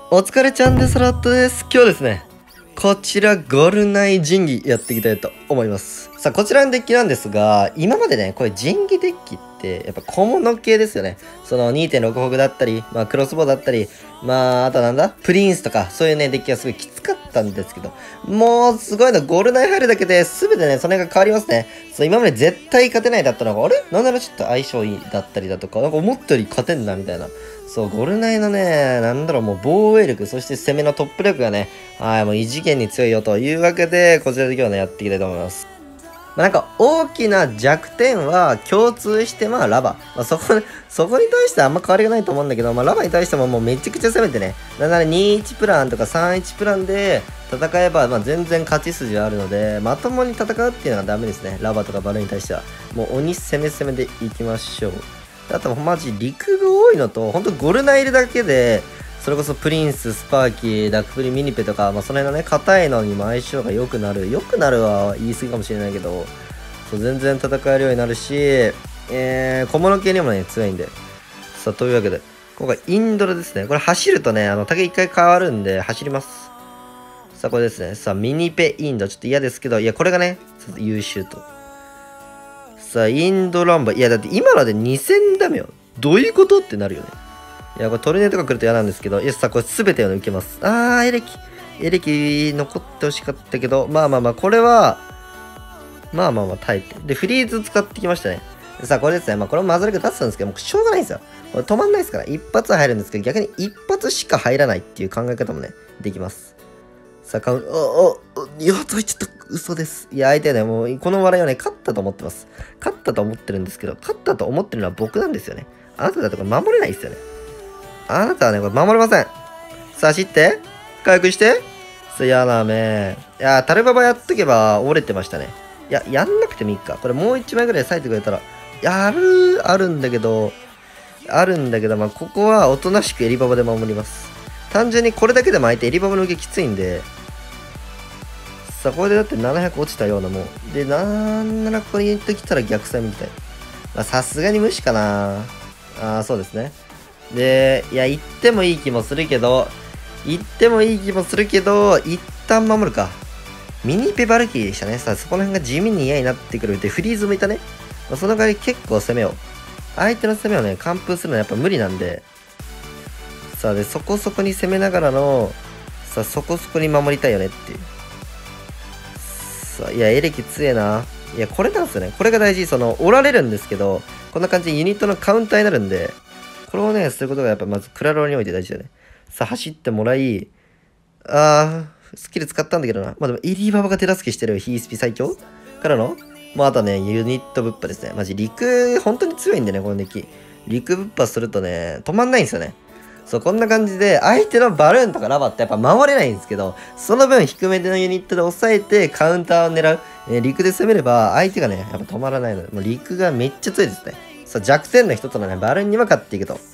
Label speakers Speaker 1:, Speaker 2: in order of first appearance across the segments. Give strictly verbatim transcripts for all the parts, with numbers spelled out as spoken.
Speaker 1: お疲れちゃんです。ラットです。今日はですね、こちらゴルナイ神器やっていきたいと思います。さあ、こちらのデッキなんですが、今までね、これ神器デッキって、やっぱ小物系ですよね。その にてんろく ホグだったり、まあクロスボウだったり、まああとなんだプリンスとか、そういうね、デッキがすごいきつかったんですけど、もうすごいの、ゴルナイ入るだけで全てね、それが変わりますね。そう、今まで絶対勝てないだったのが、あれなんならちょっと相性いいだったりだとか、なんか思ったより勝てんな、みたいな。そう、ゴルナイのね、なんだろう、もう防衛力、そして攻めのトップ力がね、はい、もう異次元に強いよというわけで、こちらで今日はね、やっていきたいと思います。まあ、なんか、大きな弱点は共通して、まあ、ラバ。まあ、そこ、そこに対してあんま変わりがないと思うんだけど、まあ、ラバに対してももうめちゃくちゃ攻めてね、なんならにいちプランとかさんいちプランで戦えば、まあ、全然勝ち筋はあるので、まともに戦うっていうのはダメですね。ラバとかバルに対しては。もう鬼攻め攻めでいきましょう。あとマジ陸が多いのと、ほんとゴルナいるだけで、それこそプリンス、スパーキー、ダックプリ、ミニペとか、まあその辺のね、硬いのにも相性が良くなる。良くなるは言い過ぎかもしれないけど、そう全然戦えるようになるし、えー、小物系にもね、強いんで。さあ、というわけで、今回インドラですね。これ走るとね、あの、竹一回変わるんで、走ります。さあ、これですね。さあ、ミニペインド。ちょっと嫌ですけど、いや、これがね、ちょっと優秀と。さあ、インドランバー。いや、だって今のでにせんダメよ。どういうことってなるよね。いや、これトルネーとか来ると嫌なんですけど、よし、さあ、これ全てを受けます。あー、エレキ。エレキ残ってほしかったけど、まあまあまあ、これは、まあまあまあ、耐えて。で、フリーズ使ってきましたね。さあ、これですね。まあ、これもマズルク出すんですけど、もうしょうがないんですよ。これ止まんないですから。一発は入るんですけど、逆に一発しか入らないっていう考え方もね、できます。さあ、カウン、お、お、に発入っちゃった。嘘です。いや、相手はね、もう、この笑いはね、勝ったと思ってます。勝ったと思ってるんですけど、勝ったと思ってるのは僕なんですよね。あなただとこれ守れないですよね。あなたはね、これ守れません。さあ、走って。回復して。さあ、やだめ。いや、タルババやっとけば折れてましたね。いや、やんなくてもいいか。これもう一枚ぐらい割いてくれたら、やる、あるんだけど、あるんだけど、まあ、ここはおとなしくエリババで守ります。単純にこれだけでも相手エリババの受けきついんで、さあ、これでだってななひゃく落ちたようなもん。で、なんならここに行ってきたら逆サイみたい。まあ、さすがに無視かな。ああ、そうですね。で、いや、行ってもいい気もするけど、行ってもいい気もするけど、一旦守るか。ミニペバルキリーでしたね。さあ、そこら辺が地味に嫌になってくる。で、フリーズもいたね。まあ、その代わり結構攻めを。相手の攻めをね、完封するのはやっぱ無理なんで。さあ、で、そこそこに攻めながらの、さあ、そこそこに守りたいよねっていう。いや、エレキ強えな。いや、これなんですよね。これが大事。その、折られるんですけど、こんな感じでユニットのカウンターになるんで、これをね、することがやっぱまずクラロワにおいて大事だよね。さあ、走ってもらい、あー、スキル使ったんだけどな。まあでも、エリーババが手助けしてるヒースピ最強からの、まああとはね、ユニットぶっ破ですね。マジ、陸、本当に強いんでね、このデッキ。陸ぶっ破するとね、止まんないんですよね。そう、こんな感じで、相手のバルーンとかラバってやっぱ守れないんですけど、その分低めのユニットで抑えてカウンターを狙う。えー、陸で攻めれば、相手がね、やっぱ止まらないので、もう陸がめっちゃ強いですね。さあ、弱点の一つのね、バルーンには勝っていくと。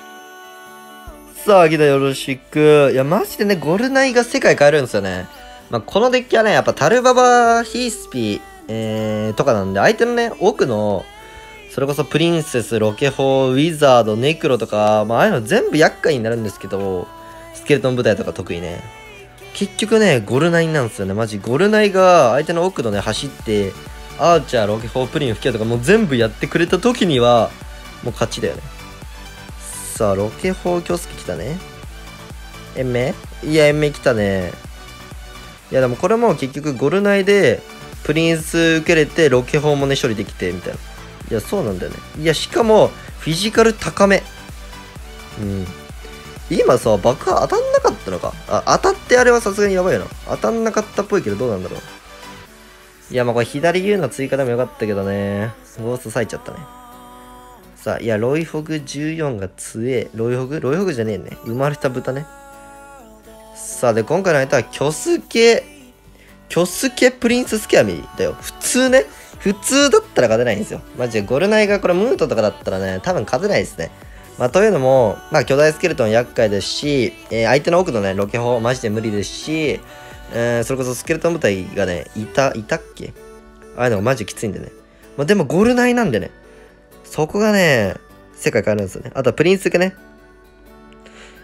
Speaker 1: さあ、ギタよろしく。いや、マジでね、ゴルナイが世界変えるんですよね。まあ、このデッキはね、やっぱタルババ、ヒースピー、えー、とかなんで、相手のね、奥の、それこそプリンセス、ロケホー、ウィザード、ネクロとか、まあ、ああいうの全部厄介になるんですけど、スケルトン部隊とか得意ね。結局ね、ゴルナイなんですよね。マジ、ゴルナイが相手の奥のね、走って、アーチャー、ロケホー、プリン、フキアとかもう全部やってくれた時には、もう勝ちだよね。さあ、ロケホー、キョスケ来たね。延命いや、延命来たね。いや、でもこれも結局ゴルナイで、プリンス受けれて、ロケホーもね、処理できて、みたいな。いや、そうなんだよね。いや、しかも、フィジカル高め。うん。今さ、爆破当たんなかったのか。あ、当たってあれはさすがにやばいよな。当たんなかったっぽいけど、どうなんだろう。いや、まあこれ左 U の追加でもよかったけどね。ゴースト割いちゃったね。さあ、いや、ロイホグじゅうよんが強え。ロイホグロイホグじゃねえね。生まれた豚ね。さあ、で、今回の相手は、キョスケ、キョスケプリンススキャミだよ。普通ね。普通だったら勝てないんですよ。マジでゴルナイがこれムートとかだったらね、多分勝てないですね。まあというのも、まあ巨大スケルトン厄介ですし、えー、相手の奥のね、ロケ砲マジで無理ですし、えー、それこそスケルトン部隊がね、いた、いたっけああいうのがマジきついんでね。まあでもゴルナイなんでね、そこがね、世界変えるんですよね。あとはプリンス系ね。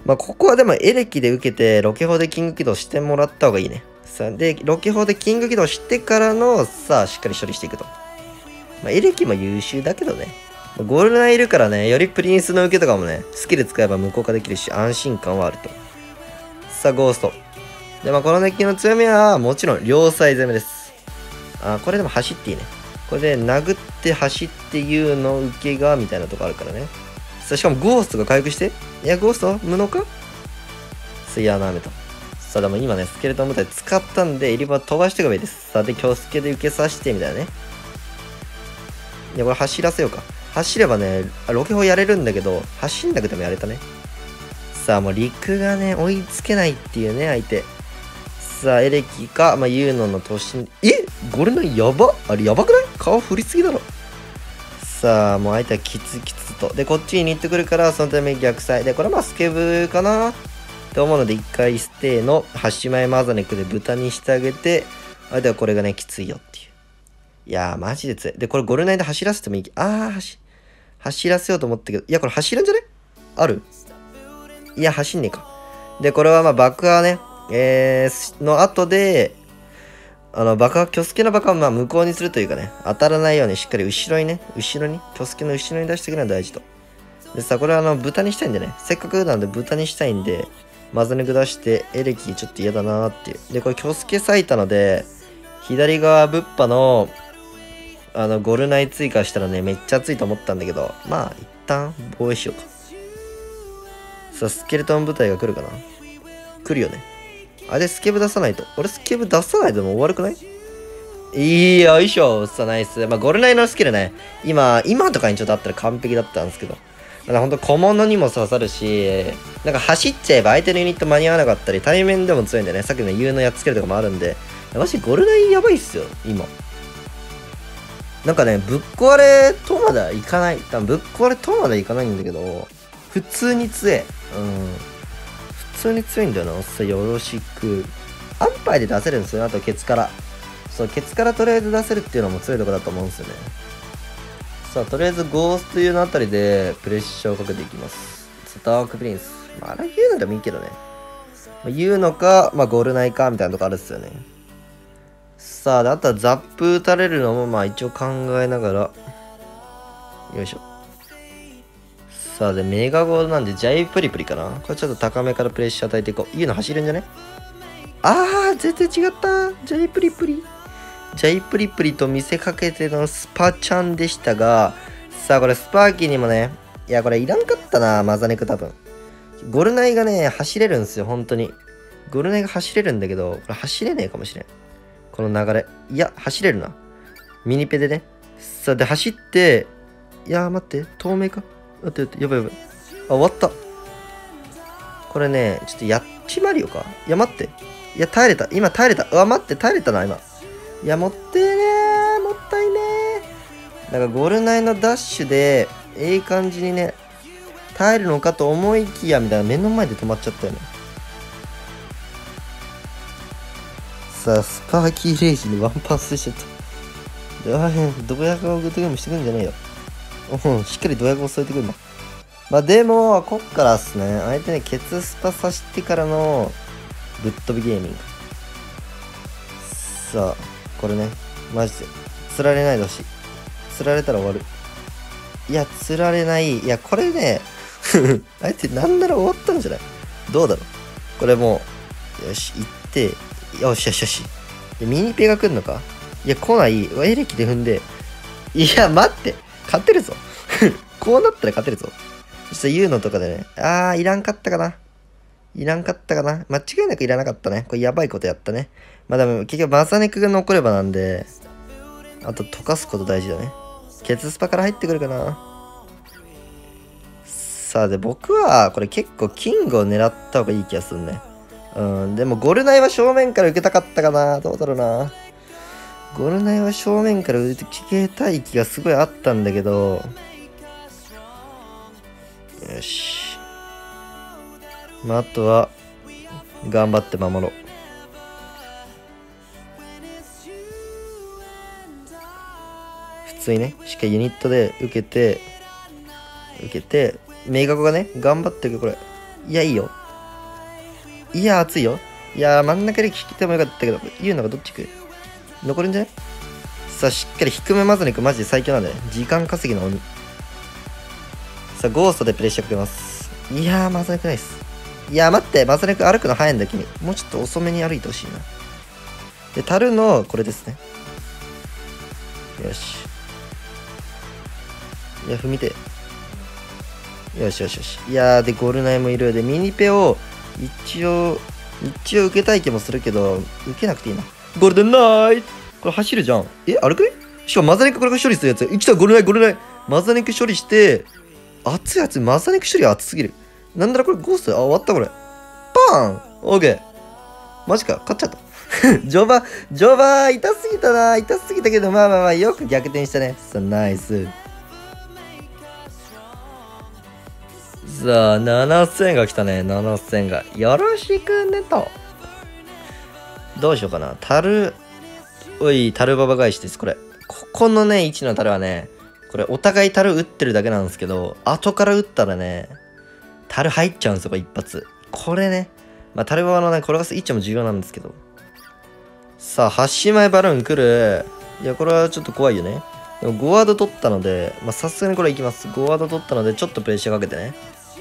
Speaker 1: まあ、ここはでもエレキで受けて、ロケ砲でキング起動してもらった方がいいね。さあ、で、ロケ砲でキング起動してからの、さあ、しっかり処理していくと。まあ、エレキも優秀だけどね。ゴールナイいるからね、よりプリンスの受けとかもね、スキル使えば無効化できるし、安心感はあると。さあ、ゴースト。で、まあ、このデッキの強みは、もちろん、両サイ攻めです。あ、これでも走っていいね。これで、殴って走っていうの受けが、みたいなとこあるからね。さあ、しかもゴーストが回復して。いや、ゴースト無能か水穴雨と。さあ、でも今ね、スケルトン部隊使ったんで、エリバー飛ばしていけばいいです。さあ、で、京介で受けさせて、みたいなね。いや、これ走らせようか。走ればね、ロケ砲やれるんだけど、走んなくてもやれたね。さあ、もう陸がね、追いつけないっていうね、相手。さあ、エレキか、まあ、ユーノの突進。えゴルナイやばあれやばくない？顔振りすぎだろ。さあ、もう相手はキツキツと。で、こっちに行ってくるから、そのために逆サイ。で、これはまあスケブかなって思うので、一回ステイの端前マザネクで豚にしてあげて、相手はこれがね、きついよっていう。いやー、マジで強い。で、これゴルナイで走らせてもいい。あー、走、走らせようと思ったけど、いや、これ走るんじゃねあるいや、走んねえか。で、これはまあ爆破ね、えー、の後で、あの、爆破、キョスケの爆破をまあ無効にするというかね、当たらないようにしっかり後ろにね、後ろに、キョスケの後ろに出していくのが大事と。でさ、これはあの、豚にしたいんでね、せっかくなんで豚にしたいんで、マズネク出して、エレキちょっと嫌だなーっていう。で、これキョスケ咲いたので、左側ブッパの、あの、ゴルナイ追加したらね、めっちゃ熱いと思ったんだけど、まあ、一旦防衛しようか。さあ、スケルトン部隊が来るかな？来るよね。あれ、スケブ出さないと。俺、スケブ出さないともう終わるくない？いいよいしょ。さあ、ナイス。まあ、ゴルナイのスキルね、今、今とかにちょっとあったら完璧だったんですけど。だからほんと小物にも刺さるし、なんか走っちゃえば相手のユニット間に合わなかったり、対面でも強いんでね、さっきの U のやっつけるとかもあるんで、マジゴルナイやばいっすよ、今。なんかね、ぶっ壊れとまではいかない。多分ぶっ壊れとまではいかないんだけど、普通に強い。うん。普通に強いんだよな。おっさんよろしく。安牌で出せるんですよ。あと、ケツから。そう、ケツからとりあえず出せるっていうのも強いところだと思うんですよね。さあ、とりあえずゴーストいうのあたりでプレッシャーをかけていきます。ダークプリンス。まあ、あれ言うのでもいいけどね。まあ、言うのか、まあ、ゴールナイか、みたいなとこあるっすよね。さあ、であとはザップ打たれるのも、まあ一応考えながら。よいしょ。さあ、で、メガゴなんで、ジャイプリプリかな。これちょっと高めからプレッシャー与えていこう。言うの走るんじゃね？あー、全然違った。ジャイプリプリ。ジャイプリプリと見せかけてのスパチャンでしたが、さあ、これスパーキーにもね、いや、これいらんかったな、マザネク多分。ゴルナイがね、走れるんですよ、本当に。ゴルナイが走れるんだけど、これ走れねえかもしれん。この流れ。いや、走れるな。ミニペでね。さあ、で、走って、いやー、待って、透明か。待って待って、やばいやばい。あ、終わった。これね、ちょっとやっちまるよか。いや、待って。いや、耐えれた。今耐えれた。うわ、待って、耐えれたな、今。いや、もってーねー。もったいねー。なんか、ゴールナイのダッシュで、ええ感じにね、耐えるのかと思いきや、みたいな、目の前で止まっちゃったよね。さあ、スパーキーレイジにワンパスしちゃった。あへん、ドヤ顔グッドゲームしてくんじゃねえよ。うん、しっかりドヤ顔添えてくんだ。まあでも、こっからっすね。相手ね、ケツスパさしてからの、ぶっ飛びゲーミング。さあ、これね、マジで。釣られないでほしい。釣られたら終わる。いや、釣られない。いや、これね、相手なんなら終わったんじゃない？どうだろう。これもう、よし、行って、よしよしよし。ミニペが来んのか？いや、来ない。エレキで踏んで。いや、待って。勝てるぞ。こうなったら勝てるぞ。そして言うのとかでね。あー、いらんかったかな。いらんかったかな。間違いなくいらなかったね。これやばいことやったね。まあでも結局マザネクが残ればなんで、あと溶かすこと大事だね。ケツスパから入ってくるかな。さあ、で、僕はこれ結構キングを狙った方がいい気がするね。うん、でもゴルナイは正面から受けたかったかな。どうだろうな。ゴルナイは正面から受けたい気がすごいあったんだけど。よし。まあ、あとは、頑張って守ろう。普通にね、しっかりユニットで受けて、受けて、メガコがね、頑張ってるこれ。 いや、いいよ。いや、熱いよ。いや、真ん中で引いてもよかったけど、言うのがどっち行く？残るんじゃない？さあ、しっかり低めマザネクマジで最強なんだよね。時間稼ぎの鬼。さあ、ゴーストでプレッシャーかけます。いやー、マザネクないっす。いやー、待って、マザネク歩くの早いんだ、君。もうちょっと遅めに歩いてほしいな。で、樽の、これですね。よし。いや、踏みて。よしよしよし。いやー、で、ゴルナイもいる。で、ミニペを、一応、一応受けたい気もするけど、受けなくていいな。ゴールデンナイトこれ走るじゃん。え、歩くね？しかもマザネクこれが処理するやつ。来た、ゴルナイ、ゴルナイ。マザネク処理して、熱いやつ、マザネク処理熱すぎる。なんだろこれ、ゴースト、あ、終わったこれ。パーンオーケー。マジか、勝っちゃった。序盤、序盤、痛すぎたな。痛すぎたけど、まあまあまあ、よく逆転したね。さあ、ナイス。さあ、ななせんが来たね。ななせんが。よろしくねと。どうしようかな。樽、おい、樽ババ返しです。これ。ここのね、位置の樽はね、これ、お互い樽打ってるだけなんですけど、後から打ったらね、樽入っちゃうんですよ、これ一発。これね。まあ、樽ババのね、転がす位置も重要なんですけど。さあ、はちまいバルーン来る。いや、これはちょっと怖いよね。でもごワード取ったので、まあ、さすがにこれいきます。ごワード取ったので、ちょっとプレッシャーかけてね。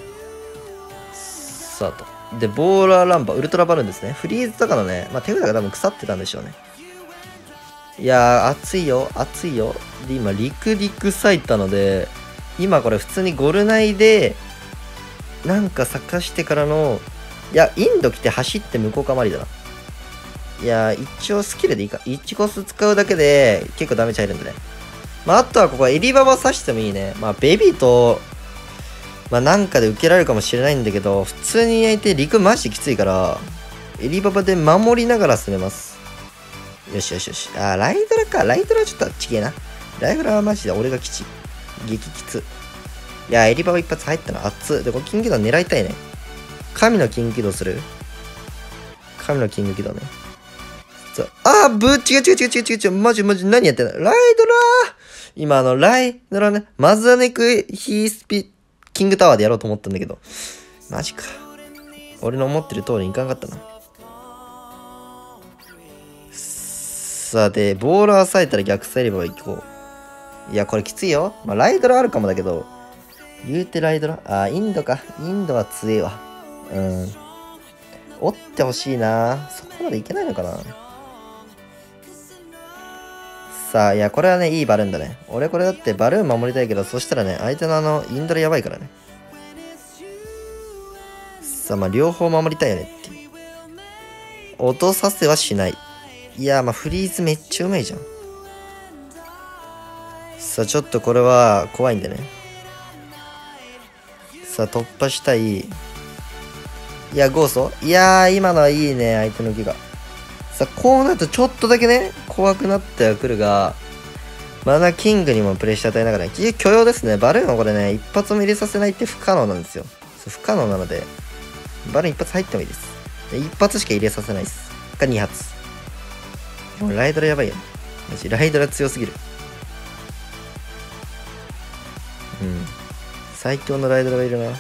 Speaker 1: さあと。で、ボーラーランパ、ウルトラバルーンですね。フリーズとかのね、まあ、手札が多分腐ってたんでしょうね。いやー、熱いよ、熱いよ。で、今、リクリク咲いたので、今これ普通にゴルナイで、なんか咲かしてからの、いや、インド来て走って向こうかまりだな。いやー、一応スキルでいいか。いちコス使うだけで結構ダメージ入るんでね。まあ、あとはここはエリババ刺してもいいね。まあ、ベビーと、まあ、なんかで受けられるかもしれないんだけど、普通に焼いて陸マジできついから、エリババで守りながら攻めます。よしよしよし。あー、ライドラか。ライドラちょっとちげえな。ライドラはマジで俺が基地。激きつ。いやー、エリババ一発入ったの熱っ。で、これキング起動狙いたいね。神のキング起動する？神のキング起動ね。あー、ぶっちが違う違う違う違う違う。マジマジ何やってんの？ライドラー今あの、ライドラーね。マザネクヒースピ、キングタワーでやろうと思ったんだけど。マジか。俺の思ってる通りにいかんかったな。さあ、で、ボーラーさえたら逆サイレバー行こう。いや、これきついよ。まあ、ライドラあるかもだけど。言うてライドラ。あー、インドか。インドは強いわ。うん。折ってほしいな。そこまでいけないのかな。さあ、いや、これはね、いいバルーンだね。俺これだってバルーン守りたいけど、そしたらね、相手のあの、インドラやばいからね。さあ、まあ、両方守りたいよねっていう。落とさせはしない。いや、まあ、フリーズめっちゃうまいじゃん。さあ、ちょっとこれは怖いんでね。さあ、突破したい。いや、ゴーストいやー、今のはいいね、相手の木が。さあ、こうなるとちょっとだけね、怖くなってはくるが、マナキングにもプレッシャー与えながら、ね、許容ですね。バルーンはこれね、一発も入れさせないって不可能なんですよ。そう不可能なので、バルーン一発入ってもいいです。で一発しか入れさせないです。かに発。もうライドラやばいよね。マジ、ライドラ強すぎる。うん。最強のライドラがいるな。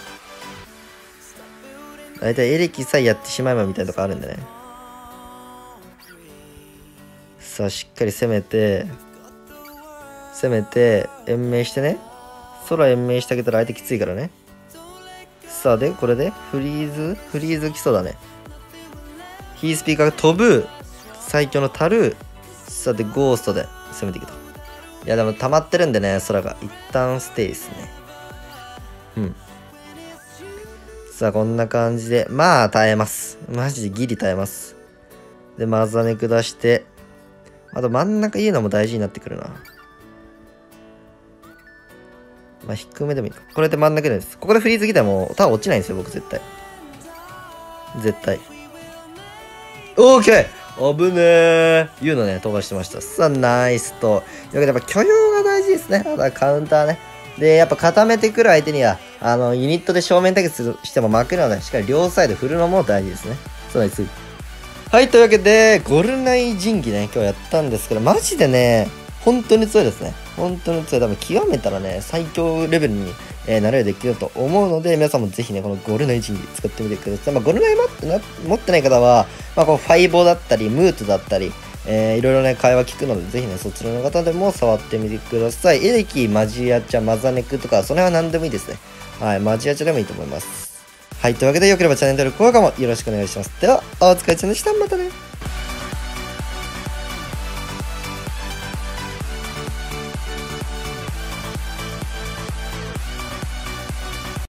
Speaker 1: だいたいエレキさえやってしまえばみたいなとこあるんでね。さあ、しっかり攻めて、攻めて、延命してね。空延命してあげたら相手きついからね。さあ、で、これで、フリーズフリーズ来そうだね。ヒースピーカーが飛ぶ、最強の樽、さあ、で、ゴーストで攻めていくと。いや、でも溜まってるんでね、空が。一旦ステイですね。うん。さあ、こんな感じで、まあ、耐えます。マジでギリ耐えます。で、マザネク出して、あと真ん中言うのも大事になってくるな。まあ、低めでもいいか。これで真ん中です。ここでフリーズ来たらもう、多分落ちないんですよ、僕絶対。絶対。オーケー危ねー言うのね、飛ばしてました。さあ、ナイスと。というわけで、やっぱ許容が大事ですね。あとはカウンターね。で、やっぱ固めてくる相手には、あの、ユニットで正面対決しても負けるので、しっかり両サイド振るのも大事ですね。そうです。はい、というわけで、ゴルナイ神器ね、今日やったんですけど、マジでね、本当に強いですね。本当に強い。多分、極めたらね、最強レベルにえー、なれるデッキだと思うので、皆さんもぜひね、このゴルナイ神器使ってみてください。まあ、ゴルナイ持ってない方は、まあ、このファイボだったり、ムートだったり、えー、いろいろね、会話聞くので、ぜひね、そちらの方でも触ってみてください。エレキ、マジアチャ、マザネクとか、それは何でもいいですね。はい、マジアチャでもいいと思います。はい、というわけで、よければチャンネル登録、高評価もよろしくお願いします。では、お疲れ様でした。またね。